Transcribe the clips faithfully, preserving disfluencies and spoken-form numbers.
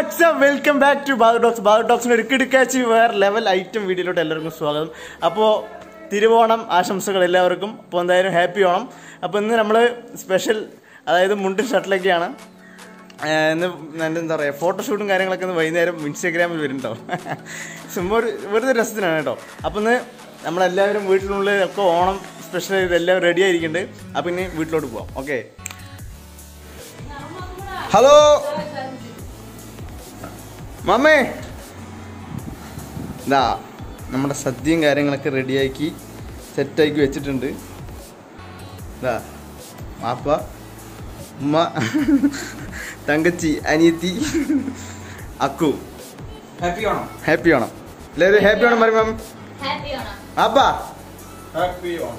What's up? Welcome back to badhu talks. badhu talks ഒരു കിടുക്കാച്ചി വേറെ ലെവൽ ഐറ്റം വീഡിയോയിലോട്ട് എല്ലാവർക്കും സ്വാഗതം. അപ്പോൾ തിരുവോണം ആശംസകൾ എല്ലാവർക്കും. അപ്പോൾ എന്തായാലും ഹാപ്പി ഓണം. അപ്പോൾ ഇന്ന് നമ്മൾ സ്പെഷ്യൽ അതായത് മുണ്ടും ഷർട്ടിലൊക്കെയാണ് ഇന്ന് എന്താ പറയുക ഫോട്ടോഷൂട്ടും കാര്യങ്ങളൊക്കെ ഇന്ന് വൈകുന്നേരം ഇൻസ്റ്റാഗ്രാമിൽ വരുന്നുണ്ടോ. ചുമ്മാ ഒരു വെറുതെ രസത്തിനാണ് കേട്ടോ. അപ്പോൾ ഇന്ന് നമ്മളെല്ലാവരും വീട്ടിനുള്ളിൽ ഒക്കെ ഓണം സ്പെഷ്യൽ ചെയ്ത് എല്ലാവരും റെഡി ആയിരിക്കുന്നുണ്ട്. അപ്പോൾ ഇനി വീട്ടിലോട്ട് പോവാം. ഓക്കെ, ഹലോ മമ്മേ, ഇതാ നമ്മുടെ സദ്യയും കാര്യങ്ങളൊക്കെ റെഡിയാക്കി സെറ്റാക്കി വെച്ചിട്ടുണ്ട്. ഇതാ മാപ്പ, ഉമ്മ, തങ്കച്ചി, അനിയത്തി, അക്കു. ഹാപ്പി ഓണം. ഹാപ്പി ഓണം എല്ലാവരും ഹാപ്പി ഓണം പറയും മാം. മാപ്പാ ഹാപ്പി ഓണം.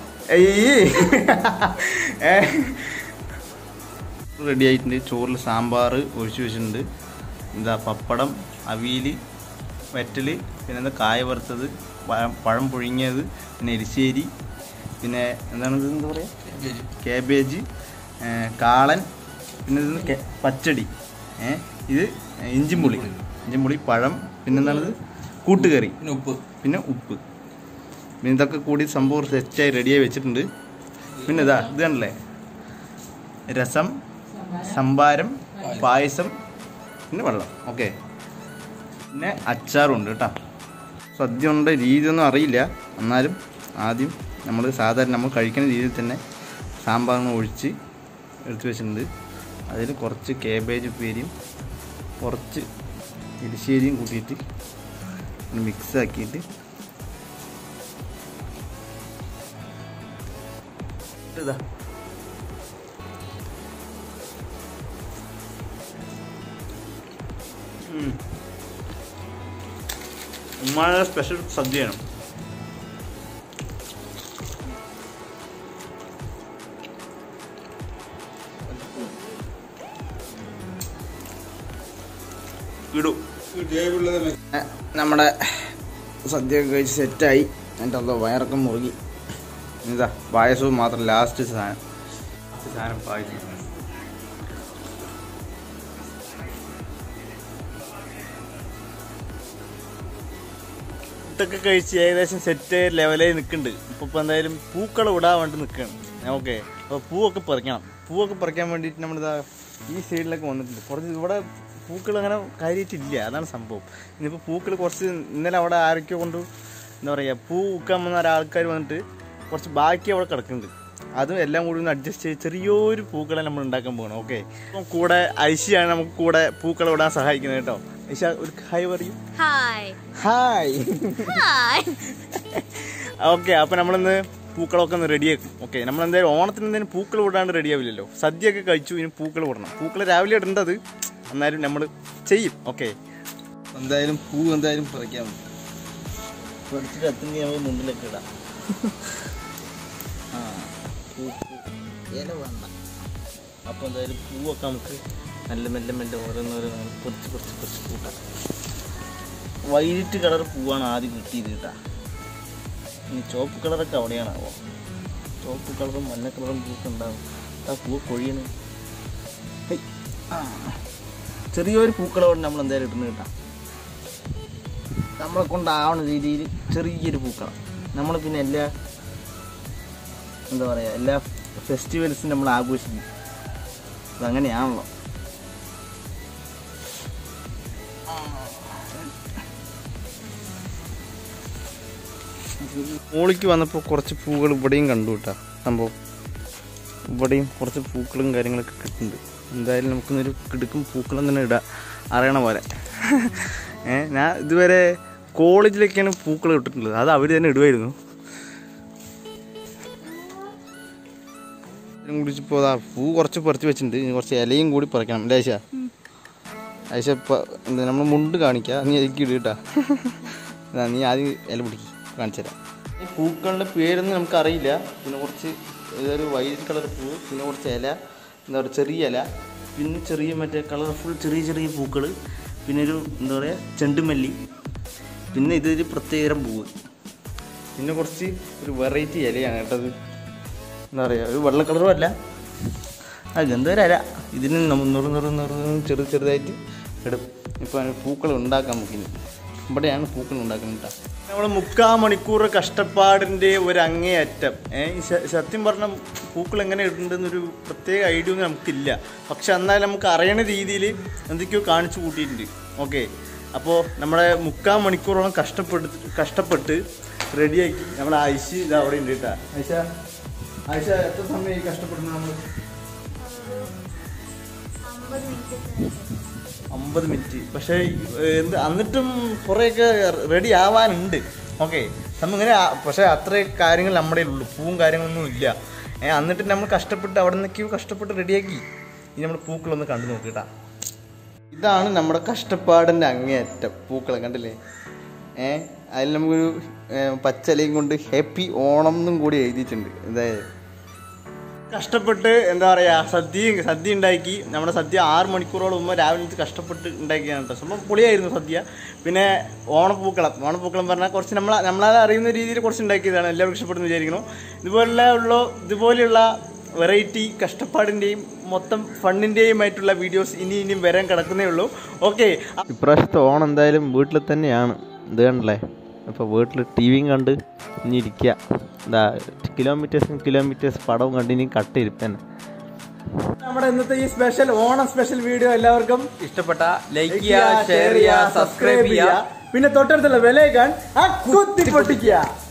റെഡി ആയിട്ടുണ്ട്. ചോറിൽ സാമ്പാർ ഒഴിച്ചു വെച്ചിട്ടുണ്ട്. എന്താ പപ്പടം, അവിയൽ, വെറ്റൽ, പിന്നെ എന്താ കായ വറുത്തത്, പഴം പഴം പുഴുങ്ങിയത്, പിന്നെ എരിശ്ശേരി, പിന്നെ എന്താണ് ഇത് എന്താ പറയുക കാബേജ്, കാളൻ, പിന്നെ ഇത് പച്ചടി, ഇത് ഇഞ്ചിമ്പുളി ഇഞ്ചിമ്പുളി പഴം, പിന്നെ എന്താണിത് കൂട്ടുകറി, പിന്നെ ഉപ്പ് പിന്നെ ഉപ്പ് പിന്നെ ഇതൊക്കെ കൂടി സംഭവം സെറ്റായി റെഡിയായി വെച്ചിട്ടുണ്ട്. പിന്നെ ഇതാ ഇത് കണ്ടല്ലേ രസം, സംഭാരം, പായസം, പിന്നെ വെള്ളം. ഓക്കെ, പിന്നെ അച്ചാറുണ്ട് കേട്ടോ. സദ്യ ഉണ്ട് രീതിയൊന്നും അറിയില്ല, എന്നാലും ആദ്യം നമ്മൾ സാധാരണ നമ്മൾ കഴിക്കുന്ന രീതിയിൽ തന്നെ സാമ്പാറിന് ഒഴിച്ച് എടുത്തു വെച്ചിട്ടുണ്ട്. അതിൽ കുറച്ച് കാബേജ് ഉപ്പേരിയും കുറച്ച് എരിശ്ശേരിയും കൂട്ടിയിട്ട് മിക്സ് ആക്കിയിട്ട് ഇതാ ഉമ്മാടെ സ്പെഷ്യൽ സദ്യയാണ്. നമ്മുടെ സദ്യയൊക്കെ കഴിച്ച് സെറ്റായി. എൻ്റെ അതോ വയറൊക്കെ മുറുകി. എന്താ പായസവും മാത്രം ലാസ്റ്റ് സാധനം സാധനം പായസം. ഫുഡൊക്കെ കഴിച്ച് ഏകദേശം സെറ്റ് ലെവലായി നിൽക്കുന്നുണ്ട്. ഇപ്പോൾ ഇപ്പോൾ എന്തായാലും പൂക്കളം ഇടാൻ വേണ്ടി നിൽക്കുകയാണ്. ഓക്കെ, അപ്പോൾ പൂവൊക്കെ പറിക്കണം. പൂവൊക്കെ പറിക്കാൻ വേണ്ടിയിട്ട് നമ്മളിതാ ഈ സൈഡിലൊക്കെ വന്നിട്ടുണ്ട്. കുറച്ച് ഇവിടെ പൂക്കൾ അങ്ങനെ കാര്യമായിട്ടില്ല, അതാണ് സംഭവം. ഇനിയിപ്പോൾ പൂക്കൾ കുറച്ച് ഇന്നലെ അവിടെ ആരൊക്കെ കൊണ്ട് എന്താ പറയുക പൂ വിൽക്കാൻ വന്ന ഒരാൾക്കാർ വന്നിട്ട് കുറച്ച് ബാക്കി അവിടെ കിടക്കുന്നുണ്ട്. അതും എല്ലാം കൂടി ഒന്ന് അഡ്ജസ്റ്റ് ചെയ്ത് ചെറിയൊരു പൂക്കളെ നമ്മൾ ഉണ്ടാക്കാൻ പോകണം. ഓക്കെ, അപ്പം കൂടെ ഐശയാണ് നമുക്ക് കൂടെ പൂക്കളം ഇടാൻ സഹായിക്കുന്നത് കേട്ടോ. ഐശ ഒരു ഹായ് പറയൂ. ഹായ് ഹായ് ഓക്കെ, അപ്പം നമ്മളിന്ന് പൂക്കളമൊക്കെ ഒന്ന് റെഡിയാക്കും. ഓക്കെ, നമ്മളെന്തായാലും ഓണത്തിന് എന്തെങ്കിലും പൂക്കൾ ഇടാണ്ട് റെഡിയാവില്ലല്ലോ. സദ്യയൊക്കെ കഴിച്ചു, ഇനി പൂക്കൾ ഇടണം. പൂക്കൾ രാവിലെ ഇടേണ്ടത്, എന്നാലും നമ്മൾ ചെയ്യും. ഓക്കെ, എന്തായാലും പൂ എന്തായാലും പറിക്കാൻ പറിച്ചിട്ട് അത്തിന് നമ്മൾ മുണ്ടിലൊക്കെ ഇടാം. ആ പൂ ഇല വേണ്ട. അപ്പോൾ എന്തായാലും പൂവൊക്കെ നമുക്ക് നല്ല മെല്ലെ മെല്ലെ ഓരോന്നോരോന്ന് കുറച്ച് കുറച്ച് കുറച്ച് കൂട്ടാം. വൈലറ്റ് കളർ പൂവാണ് ആദ്യം കിട്ടിയത് കേട്ടാ. ഇനി ചുവപ്പ് കളറൊക്കെ അവിടെയാണാവോ. ചുവപ്പ് കളറും മഞ്ഞ കളറും പൂക്കെ ഉണ്ടാവും. ആ പൂവ് കൊഴിയണം. ചെറിയൊരു പൂക്കളോട് നമ്മൾ എന്തായാലും ഇടുന്നത് കേട്ടാ. നമ്മളെ കൊണ്ടാവുന്ന രീതിയിൽ ചെറിയൊരു പൂക്കളം. നമ്മൾ പിന്നെ എല്ലാ എന്താ പറയുക എല്ലാ ഫെസ്റ്റിവൽസും നമ്മൾ ആഘോഷിക്കും. അതങ്ങനെയാണല്ലോ. മോളിക്ക് വന്നപ്പോൾ കുറച്ച് പൂക്കൾ ഇവിടെയും കണ്ടു കേട്ടാ. സംഭവം ഇവിടെയും കുറച്ച് പൂക്കളും കാര്യങ്ങളൊക്കെ കിട്ടുന്നുണ്ട്. എന്തായാലും നമുക്കിന്നൊരു കിടുക്കും പൂക്കളം തന്നെ ഇടാം, അറിയണ പോലെ. ഏഹ് ഞാൻ ഇതുവരെ കോളേജിലൊക്കെയാണ് പൂക്കൾ ഇട്ടിട്ടുള്ളത്, അത് അവർ തന്നെ ഇടുമായിരുന്നു. കുടിച്ചിപ്പോൾ അതാ പൂ കുറച്ച് പറിച്ച് വെച്ചിട്ടുണ്ട്. ഇനി കുറച്ച് ഇലയും കൂടി പറിക്കണം അല്ലേ ഐശ? ഐശ ഇപ്പം എന്താ നമ്മൾ മുണ്ട് കാണിക്കുക, നീ എനിക്ക് ഇടുക. നീ ആദ്യം ഇല പിടിക്കും, കാണിച്ചു തരാം. ഈ പൂക്കളുടെ പേരൊന്നും നമുക്കറിയില്ല. പിന്നെ കുറച്ച് ഇതൊരു വൈറ്റ് കളർ പൂവ്, പിന്നെ കുറച്ച് ഇല, എന്താ പറയുക ചെറിയ ഇല, പിന്നെ ചെറിയ മറ്റേ കളർഫുൾ ചെറിയ ചെറിയ പൂക്കൾ, പിന്നെ ഒരു എന്താ പറയുക ചെണ്ടുമല്ലി, പിന്നെ ഇതൊരു പ്രത്യേകം പൂവ്, പിന്നെ കുറച്ച് ഒരു വെറൈറ്റി ഇലയാണ് കേട്ടത്. എന്താ പറയുക ഒരു വെള്ള കളറും അല്ല, അത് എന്തോരല്ല. ഇതിന് നിറ നിറ നിറ ചെറു ചെറുതായിട്ട് ഇടും. ഇപ്പോൾ പൂക്കൾ ഉണ്ടാക്കാൻ നോക്കിന്. ഇവിടെയാണ് പൂക്കൾ ഉണ്ടാക്കുന്നത് കേട്ടോ. നമ്മൾ മുക്കാ മണിക്കൂർ കഷ്ടപ്പാടിൻ്റെ ഒരു അങ്ങേയറ്റം. സത്യം പറഞ്ഞാൽ പൂക്കൾ എങ്ങനെ ഇടുന്നുണ്ടെന്നൊരു പ്രത്യേക ഐഡിയ ഒന്നും നമുക്കില്ല. പക്ഷെ എന്നാലും നമുക്ക് അറിയണ രീതിയിൽ എന്തൊക്കെയോ കാണിച്ചു കൂട്ടിയിട്ടുണ്ട്. ഓക്കെ, അപ്പോൾ നമ്മുടെ മുക്കാൽ മണിക്കൂറോളം കഷ്ടപ്പെട്ട് കഷ്ടപ്പെട്ട് റെഡിയാക്കി നമ്മൾ ആയിഷ ഇത് അവിടെ ഉണ്ട് കേട്ടോ. ആയിഷ ആയിഷ എത്ര സമയം കഷ്ടപ്പെടുന്നു നമ്മൾ? അമ്പത് മിനിറ്റ്. പക്ഷേ എന്ത് എന്നിട്ടും കുറേയൊക്കെ റെഡി ആവാനുണ്ട്. ഓക്കെ, നമ്മിങ്ങനെ പക്ഷേ അത്ര കാര്യങ്ങൾ നമ്മുടെ ഉള്ളൂ, പൂവും കാര്യങ്ങളൊന്നും ഇല്ല. എന്നിട്ട് നമ്മൾ കഷ്ടപ്പെട്ട് അവിടെ നിന്നൊക്കെയോ കഷ്ടപ്പെട്ട് റെഡിയാക്കി. ഇനി നമ്മൾ പൂക്കളൊന്ന് കണ്ടു നോക്കിട്ടാ. ഇതാണ് നമ്മുടെ കഷ്ടപ്പാടിൻ്റെ അങ്ങേയറ്റം. പൂക്കളെ കണ്ടില്ലേ? ഏഹ് അതിൽ നമുക്കൊരു പച്ചലയും കൊണ്ട് ഹാപ്പി ഓണം എന്നും കൂടി എഴുതിയിട്ടുണ്ട്. അതായത് കഷ്ടപ്പെട്ട് എന്താ പറയുക, സദ്യ സദ്യ ഉണ്ടാക്കി. നമ്മുടെ സദ്യ ആറ് മണിക്കൂറോളം മുമ്പ് രാവിലെ കഷ്ടപ്പെട്ട് ഉണ്ടാക്കിയാണ് കേട്ടോ. സംഭവം പൊളിയായിരുന്നു സദ്യ. പിന്നെ ഓണപ്പൂക്കളം ഓണപ്പൂക്കളം പറഞ്ഞാൽ കുറച്ച് നമ്മൾ നമ്മളെ അറിയുന്ന രീതിയിൽ കുറച്ച് ഉണ്ടാക്കിയതാണ്. എല്ലാവർക്കും ഇഷ്ടപ്പെടുന്നു വിചാരിക്കുന്നു. ഇതുപോലുള്ള ഉള്ള ഇതുപോലെയുള്ള വെറൈറ്റി കഷ്ടപ്പാടിൻ്റെയും മൊത്തം ഫണ്ടിൻ്റെയുമായിട്ടുള്ള വീഡിയോസ് ഇനി ഇനിയും വരാൻ കിടക്കുന്നേ ഉള്ളൂ. ഓക്കെ, ഇപ്രാവശ്യത്തെ ഓണം എന്തായാലും വീട്ടിൽ തന്നെയാണ്. ഇത് കണ്ടല്ലേ, അപ്പോൾ വീട്ടിൽ ടി വിയും കണ്ട് ഇനി ഇരിക്കുക. എന്താ കിലോമീറ്റേഴ്സും കിലോമീറ്റേഴ്സ് പടവും കണ്ട് ഇനി കട്ടിരിപ്പന്നെ. നമ്മുടെ ഇന്നത്തെ ഈ സ്പെഷ്യൽ ഓണം സ്പെഷ്യൽ വീഡിയോ എല്ലാവർക്കും ഇഷ്ടപ്പെട്ട ലൈക്ക് ചെയ്യുക, ഷെയർ ചെയ്യുക, സബ്സ്ക്രൈബ് ചെയ്യുക. പിന്നെ തൊട്ടടുത്തുള്ള ബെൽ ഐക്കൺ കുത്തി പൊട്ടിക്കുക.